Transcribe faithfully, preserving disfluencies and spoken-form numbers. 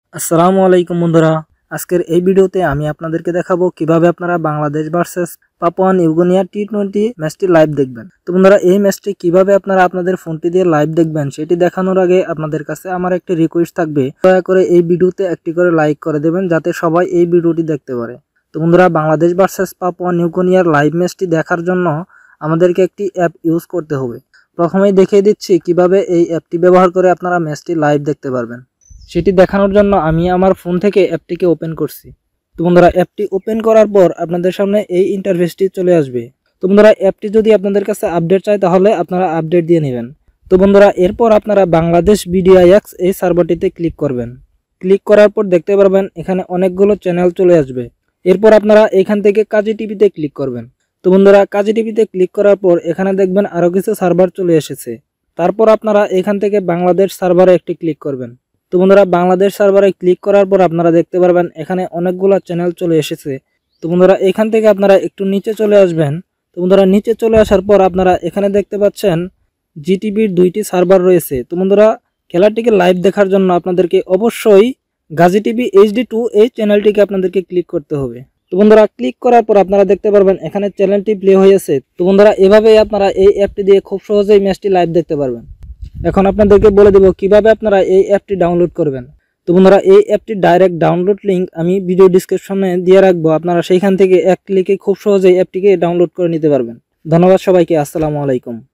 আসসালামু আলাইকুম বন্ধুরা, আজকের এই ভিডিওতে আমি আপনাদেরকে দেখাবো কিভাবে আপনারা Bangladesh versus Papua New Guinea T twenty ম্যাচটি লাইভ দেখবেন। তো বন্ধুরা, এই ম্যাচটি কিভাবে আপনারা আপনাদের ফোনটি দিয়ে লাইভ দেখবেন সেটি দেখানোর আগে আপনাদের কাছে আমার একটি রিকোয়েস্ট থাকবে, দয়া করে এই ভিডিওতে একটি করে লাইক করে দেবেন যাতে সবাই এই ভিডিওটি দেখতে পারে। তো বন্ধুরা, বাংলাদেশ ভার্সেস পাপুয়া নিউ গিনিয়ার লাইভ ম্যাচটি দেখার জন্য আমাদেরকে একটি অ্যাপ ইউজ করতে হবে। প্রথমেই দেখিয়ে দিচ্ছি কিভাবে এই অ্যাপটি ব্যবহার করে আপনারা ম্যাচটি লাইভ দেখতে পারবেন। সেটি দেখানোর জন্য আমি আমার ফোন থেকে অ্যাপটিকে ওপেন করছি। তো বন্ধুরা, অ্যাপটি ওপেন করার পর আপনাদের সামনে এই ইন্টারফেসটি চলে আসবে। তো বন্ধুরা, অ্যাপটি যদি আপনাদের কাছে আপডেট চায় তাহলে আপনারা আপডেট দিয়ে নেবেন। তো বন্ধুরা, এরপর আপনারা বাংলাদেশ বিডিআইএক্স এই সার্ভারটিতে ক্লিক করবেন। ক্লিক করার পর দেখতে পারবেন এখানে অনেকগুলো চ্যানেল চলে আসবে। এরপর আপনারা এখান থেকে কাজী টিভিতে ক্লিক করবেন। তো বন্ধুরা, কাজী টিভিতে ক্লিক করার পর এখানে দেখবেন আরও কিছু সার্ভার চলে এসেছে। তারপর আপনারা এখান থেকে বাংলাদেশ সার্ভারে একটি ক্লিক করবেন। তো বন্ধুরা, বাংলাদেশ সার্ভারে ক্লিক করার পর আপনারা দেখতে পারবেন এখানে অনেকগুলো চ্যানেল চলে এসেছে। তো বন্ধুরা, এখান থেকে আপনারা একটু নিচে চলে আসবেন। তো বন্ধুরা, নিচে চলে আসার পর আপনারা এখানে দেখতে পাচ্ছেন জিটিভির দুইটি সার্ভার রয়েছে। তো বন্ধুরা, খেলাটিকে লাইভ দেখার জন্য আপনাদেরকে অবশ্যই গাজী টিভি এইচডি টু এই চ্যানেলটিকে আপনাদেরকে ক্লিক করতে হবে। তো বন্ধুরা, ক্লিক করার পর আপনারা দেখতে পারবেন এখানে চ্যানেলটি প্লে হয়েছে। তো বন্ধুরা, এভাবেই আপনারা এই অ্যাপটি দিয়ে খুব সহজেই ম্যাচটি লাইভ দেখতে পারবেন। এখন আপনাদেরকে বলে দেব কিভাবে আপনারা এই অ্যাপটি ডাউনলোড করবেন। তো বন্ধুরা, এই অ্যাপটি ডাইরেক্ট ডাউনলোড লিঙ্ক আমি ভিডিও ডিসক্রিপশনে দিয়ে রাখবো। আপনারা সেইখান থেকে এক ক্লিকে খুব সহজেই অ্যাপটিকে ডাউনলোড করে নিতে পারবেন। ধন্যবাদ সবাইকে। আসসালামু আলাইকুম।